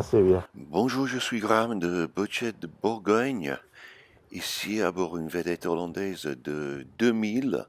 C'est bien. Bonjour, je suis Graham de Boatshed de Bourgogne, ici à bord une vedette hollandaise de 2000,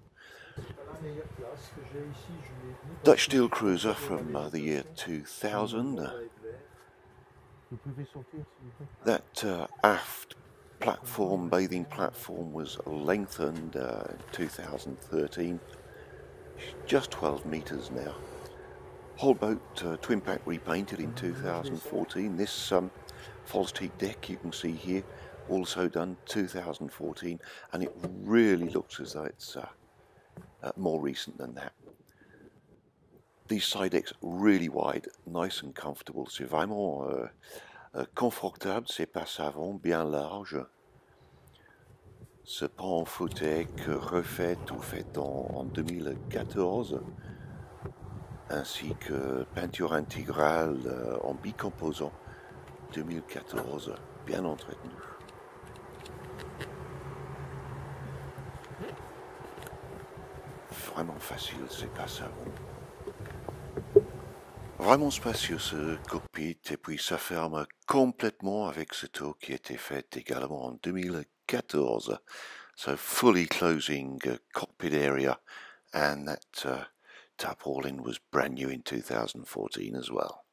Dutch steel cruiser from the year 2000. Vous pouvez sortir, s'il vous plaît. That aft platform, bathing platform, was lengthened in 2013, just 12 meters now. Whole boat twin pack repainted in 2014. This false teak deck you can see here also done 2014, and it really looks as though it's more recent than that. These side decks really wide, nice and comfortable. C'est vraiment confortable, c'est pas savant, bien large. Ce pan en fauteuil refait ou fait en 2014, ainsi que peinture intégrale en bicomposant 2014, bien entretenu. Vraiment facile, c'est pas savant. Vraiment spacieux ce cockpit, et puis ça ferme complètement avec ce tour qui a été fait également en 2014. So fully closing cockpit area, and that tarpaulin was brand new in 2014 as well.